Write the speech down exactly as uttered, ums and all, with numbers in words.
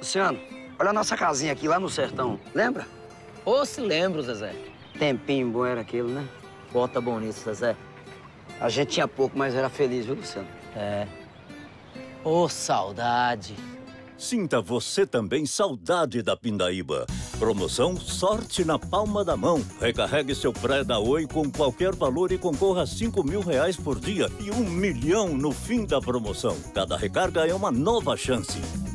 Luciano, olha a nossa casinha aqui lá no sertão. Lembra? Ô, se lembro, Zezé. Tempinho bom era aquilo, né? Bota bonito, Zezé. A gente tinha pouco, mas era feliz, viu, Luciano? É. Ô, saudade. Sinta você também saudade da Pindaíba. Promoção Sorte na Palma da Mão. Recarregue seu pré da Oi com qualquer valor e concorra a cinco mil reais por dia e um milhão no fim da promoção. Cada recarga é uma nova chance.